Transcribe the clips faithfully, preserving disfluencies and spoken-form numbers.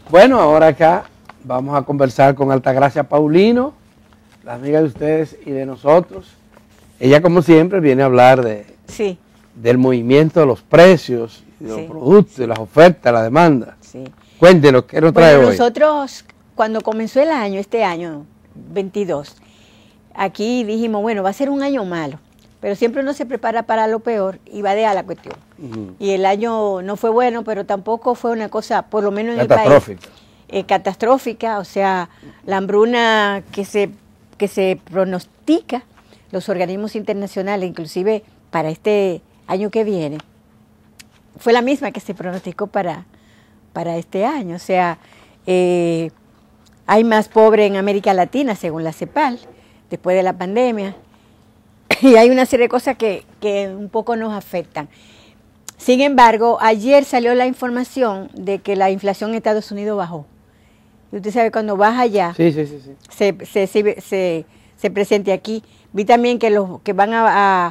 Bueno, ahora acá vamos a conversar con Altagracia Paulino, la amiga de ustedes y de nosotros. Ella, como siempre, viene a hablar de, sí. del movimiento de los precios, de los sí. productos, de las ofertas, la demanda. Sí. Cuéntenos, ¿qué nos trae bueno, hoy? Nosotros, cuando comenzó el año, este año veintidós, aquí dijimos, bueno, va a ser un año malo, pero siempre uno se prepara para lo peor y va de a la cuestión. Uh-huh. Y el año no fue bueno, pero tampoco fue una cosa, por lo menos en el país, eh, catastrófica, o sea, la hambruna que se, que se pronostica, los organismos internacionales, inclusive para este año que viene, fue la misma que se pronosticó para, para este año. O sea, eh, hay más pobres en América Latina, según la CEPAL, después de la pandemia, y hay una serie de cosas que, que un poco nos afectan. Sin embargo, ayer salió la información de que la inflación en Estados Unidos bajó. Y usted sabe, cuando baja allá, sí, sí, sí, sí. Se, se, se, se, se presente aquí. Vi también que los que van a, a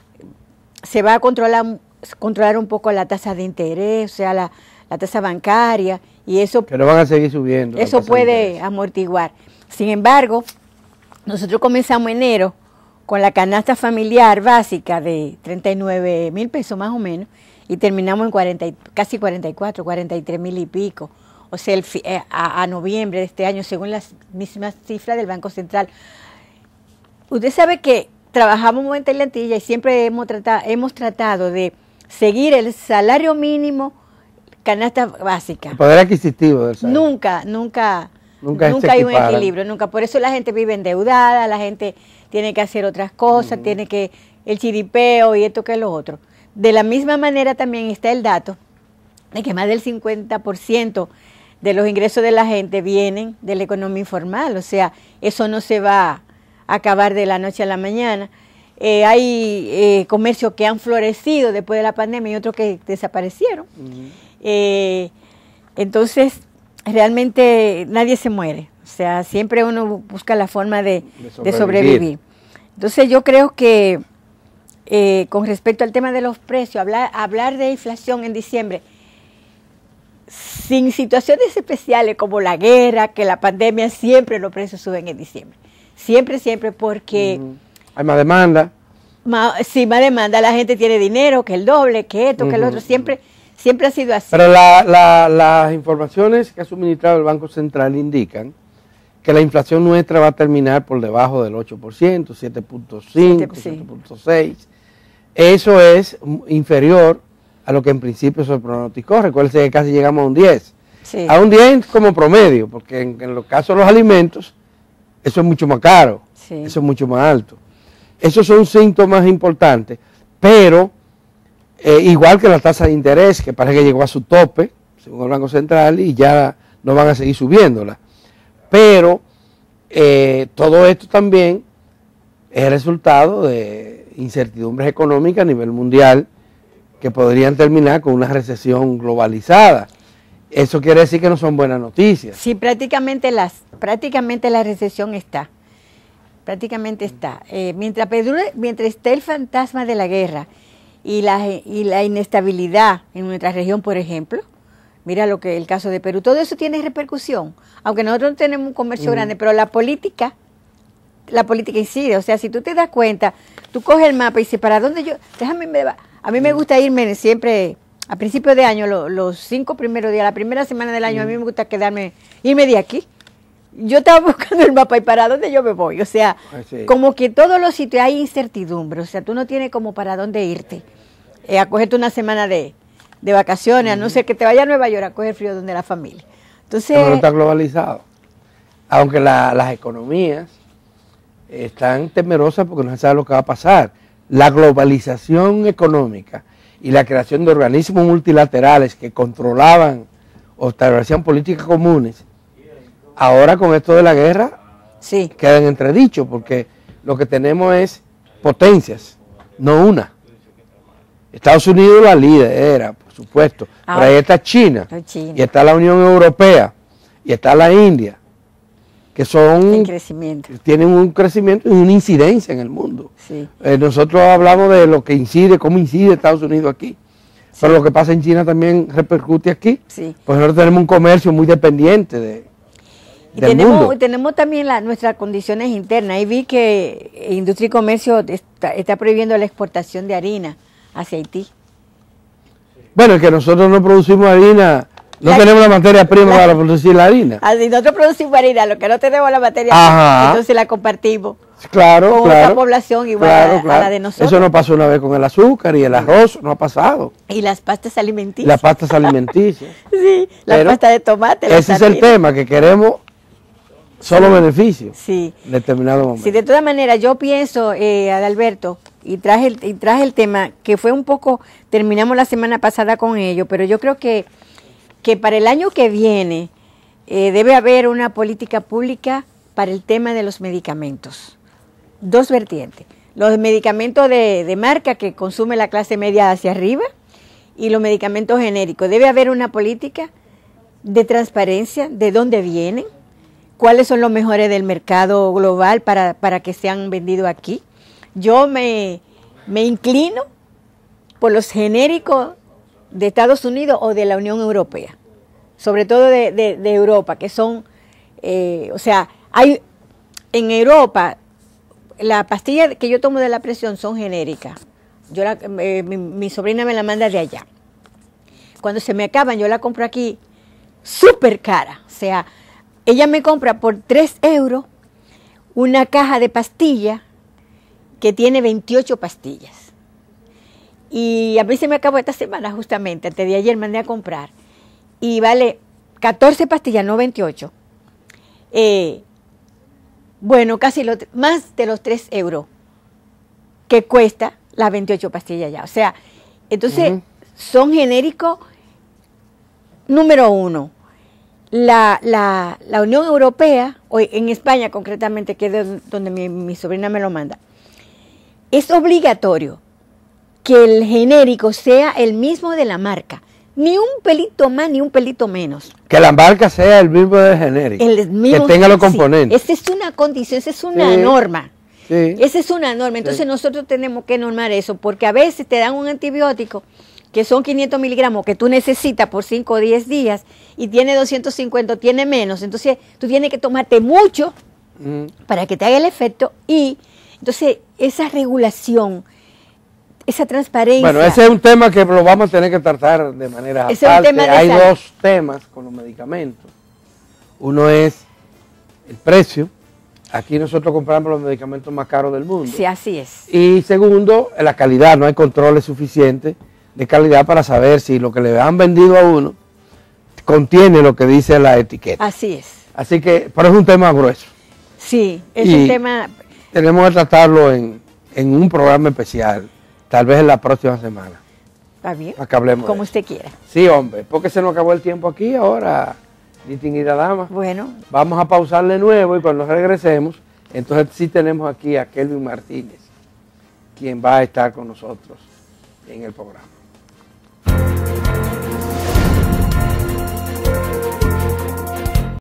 se va a controlar controlar un poco la tasa de interés, o sea, la, la tasa bancaria, y eso, pero van a seguir subiendo. Eso puede amortiguar. Sin embargo, nosotros comenzamos enero con la canasta familiar básica de treinta y nueve mil pesos más o menos, y terminamos en cuarenta, casi cuarenta y cuatro, cuarenta y tres mil y pico. O sea, el, a, a noviembre de este año, según las mismas cifras del Banco Central. Usted sabe que trabajamos en Tailantilla y siempre hemos tratado, hemos tratado de seguir el salario mínimo, canasta básica. El poder adquisitivo del salario. Nunca, nunca, nunca, nunca hay un equilibrio, nunca. Por eso la gente vive endeudada, la gente tiene que hacer otras cosas, uh-huh. tiene que el chiripeo y esto que lo otro. De la misma manera también está el dato de que más del cincuenta por ciento de los ingresos de la gente vienen de la economía informal, o sea, eso no se va a acabar de la noche a la mañana. Eh, hay eh, comercios que han florecido después de la pandemia y otros que desaparecieron. Uh-huh. eh, entonces, realmente nadie se muere, o sea, siempre uno busca la forma de, de, sobrevivir. de sobrevivir. Entonces, yo creo que eh, con respecto al tema de los precios, hablar, hablar de inflación en diciembre, sin situaciones especiales como la guerra, que la pandemia, siempre los precios suben en diciembre. Siempre, siempre, porque... Uh-huh. Hay más demanda. Más, sí, más demanda. La gente tiene dinero, que el doble, que esto, uh-huh. que el otro. Siempre, siempre ha sido así. Pero la, la, las informaciones que ha suministrado el Banco Central indican que la inflación nuestra va a terminar por debajo del ocho por ciento, siete punto cinco, siete punto seis. Eso es inferior a lo que en principio se pronosticó. Recuérdense que casi llegamos a un diez. Sí. A un diez como promedio, porque en, en los casos de los alimentos, eso es mucho más caro, sí. eso es mucho más alto. Esos son síntomas importantes, pero eh, igual que la tasa de interés, que parece que llegó a su tope, según el Banco Central, y ya no van a seguir subiéndola. Pero eh, todo esto también es el resultado de incertidumbres económicas a nivel mundial, que podrían terminar con una recesión globalizada. Eso quiere decir que no son buenas noticias. Sí, prácticamente, las, prácticamente la recesión está. Prácticamente está. Eh, mientras, perdure, mientras esté el fantasma de la guerra y la, y la inestabilidad en nuestra región, por ejemplo, mira lo que el caso de Perú, todo eso tiene repercusión. Aunque nosotros no tenemos un comercio uh-huh. grande, pero la política, la política incide. O sea, si tú te das cuenta, tú coges el mapa y dices, ¿para dónde yo? Déjame, me va. A mí me gusta irme siempre, a principios de año, lo, los cinco primeros días, la primera semana del año, mm. a mí me gusta quedarme, irme de aquí. Yo estaba buscando el mapa y para dónde yo me voy. O sea, sí. como que todos los sitios hay incertidumbre. O sea, tú no tienes como para dónde irte. Eh, a cogerte una semana de, de vacaciones, mm. a no ser que te vayas a Nueva York a coger frío donde la familia. Entonces, pero no está globalizado. Aunque la, las economías están temerosas porque no se sabe lo que va a pasar. La globalización económica y la creación de organismos multilaterales que controlaban o establecían políticas comunes, ahora con esto de la guerra, sí. quedan entredichos, porque lo que tenemos es potencias, no una. Estados Unidos la lidera, por supuesto, ahora, pero ahí está China, China, y está la Unión Europea, y está la India, que son crecimiento. tienen un crecimiento y una incidencia en el mundo. Sí. Eh, nosotros hablamos de lo que incide, cómo incide Estados Unidos aquí, Pero lo que pasa en China también repercute aquí. Sí. Pues nosotros tenemos un comercio muy dependiente de, y del tenemos, mundo. tenemos también la, nuestras condiciones internas. Y vi que Industria y Comercio está, está prohibiendo la exportación de harina hacia Haití. Bueno, es que nosotros no producimos harina, no la, tenemos la materia prima la, para producir la harina. Así nosotros producimos harina, lo que no tenemos la materia Ajá. prima, entonces la compartimos. Claro, con claro. otra población igual claro, a, claro. a la de nosotros. Eso no pasó una vez con el azúcar y el arroz, no ha pasado. Y las pastas alimenticias. Las pastas alimenticias. Sí, la pasta de tomate. Ese es el tema, que queremos solo sí. beneficios. Sí. En determinado momento. Sí, de todas maneras, yo pienso, eh, Adalberto, y traje, el, y traje el tema, que fue un poco, terminamos la semana pasada con ello, pero yo creo que, que para el año que viene eh, debe haber una política pública para el tema de los medicamentos. Dos vertientes. Los medicamentos de, de marca que consume la clase media hacia arriba y los medicamentos genéricos. Debe haber una política de transparencia de dónde vienen, cuáles son los mejores del mercado global para, para que sean vendidos aquí. Yo me, me inclino por los genéricos de Estados Unidos o de la Unión Europea, sobre todo de, de, de Europa, que son, eh, o sea, hay en Europa, la pastilla que yo tomo de la presión son genéricas. Yo la, eh, mi, mi sobrina me la manda de allá. Cuando se me acaban, yo la compro aquí súper cara. O sea, ella me compra por tres euros una caja de pastillas que tiene veintiocho pastillas. Y a mí se me acabó esta semana justamente, antes de ayer mandé a comprar. Y vale catorce pastillas, no veintiocho. Eh, bueno, casi lo, más de los tres euros que cuesta las veintiocho pastillas ya. O sea, entonces uh-huh. son genéricos número uno. La, la, la Unión Europea, o en España concretamente, que es de donde mi, mi sobrina me lo manda, es obligatorio que el genérico sea el mismo de la marca. Ni un pelito más, ni un pelito menos. Que la marca sea el mismo del genérico. El mismo, que tenga los componentes. Sí, esa es una condición, esa es una sí, norma. Sí. Esa es una norma. Entonces sí. nosotros tenemos que normar eso, porque a veces te dan un antibiótico que son quinientos miligramos que tú necesitas por cinco o diez días y tiene doscientos cincuenta, tiene menos. Entonces tú tienes que tomarte mucho mm. para que te haga el efecto y entonces esa regulación, esa transparencia. Bueno, ese es un tema que lo vamos a tener que tratar de manera ese aparte. Es un tema de Hay salud. dos temas con los medicamentos. Uno es el precio. Aquí nosotros compramos los medicamentos más caros del mundo. Sí, así es. Y segundo, la calidad. No hay controles suficientes de calidad para saber si lo que le han vendido a uno contiene lo que dice la etiqueta. Así es. Así que, pero es un tema grueso. Sí, es y un tema... tenemos que tratarlo en, en un programa especial, tal vez en la próxima semana. Está bien, para que hablemos como usted quiera. Sí, hombre, porque se nos acabó el tiempo aquí ahora, distinguida dama. Bueno. Vamos a pausar de nuevo y cuando regresemos, entonces sí tenemos aquí a Kelvin Martínez, quien va a estar con nosotros en el programa.